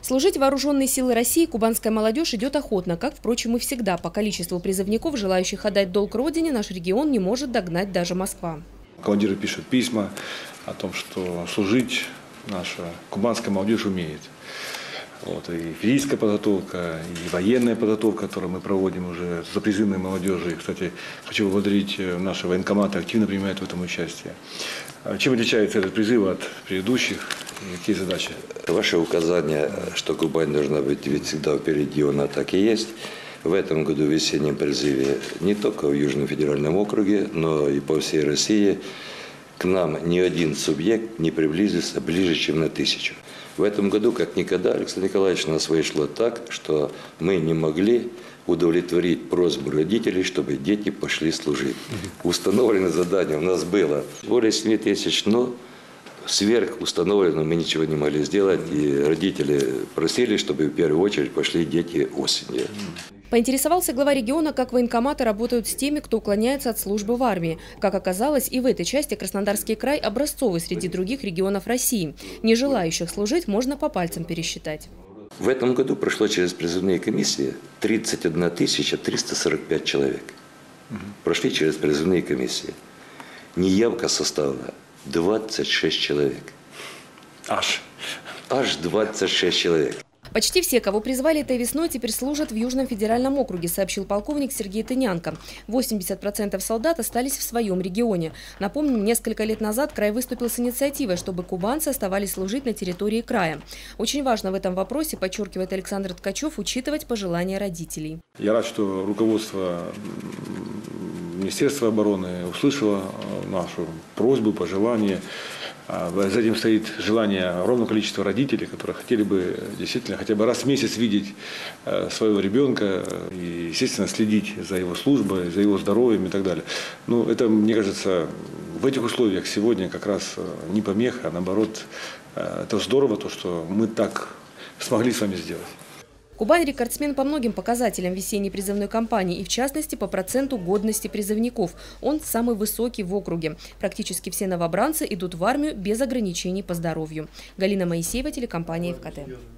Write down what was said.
Служить в вооруженные силы России кубанская молодежь идет охотно, как, впрочем, и всегда. По количеству призывников, желающих отдать долг родине, наш регион не может догнать даже Москва. Командиры пишут письма о том, что служить наша кубанская молодежь умеет. Вот, и физическая подготовка, и военная подготовка, которую мы проводим уже за призывной молодежью. И, кстати, хочу поблагодарить наши военкоматы, активно принимают в этом участие. Чем отличается этот призыв от предыдущих и какие задачи? Ваше указание, что Кубань должна быть ведь всегда впереди, она так и есть. В этом году в весеннем призыве не только в Южном федеральном округе, но и по всей России к нам ни один субъект не приблизился ближе, чем на 1000. В этом году, как никогда, Александр Николаевич, у нас вышло так, что мы не могли удовлетворить просьбу родителей, чтобы дети пошли служить. Установленное задание у нас было более 7000, но сверх установленного мы ничего не могли сделать. И родители просили, чтобы в первую очередь пошли дети осенью. Поинтересовался глава региона, как военкоматы работают с теми, кто уклоняется от службы в армии. Как оказалось, и в этой части Краснодарский край образцовый среди других регионов России. Не желающих служить можно по пальцам пересчитать. В этом году прошло через призывные комиссии 31 345 человек. Прошли через призывные комиссии. Неявка составила 26 человек. Аж 26 человек. Почти все, кого призвали этой весной, теперь служат в Южном федеральном округе, сообщил полковник Сергей Тынянко. 80% солдат остались в своем регионе. Напомним, несколько лет назад край выступил с инициативой, чтобы кубанцы оставались служить на территории края. Очень важно в этом вопросе, подчеркивает Александр Ткачев, учитывать пожелания родителей. Я рад, что руководство Министерства обороны услышало нашу просьбу, пожелание. За этим стоит желание огромного количества родителей, которые хотели бы действительно хотя бы раз в месяц видеть своего ребенка и, естественно, следить за его службой, за его здоровьем и так далее. Ну, это, мне кажется, в этих условиях сегодня как раз не помеха, а наоборот, это здорово, то, что мы так смогли с вами сделать. Кубань – рекордсмен по многим показателям весенней призывной кампании и, в частности, по проценту годности призывников. Он самый высокий в округе. Практически все новобранцы идут в армию без ограничений по здоровью. Галина Моисеева, телекомпания ФКТ.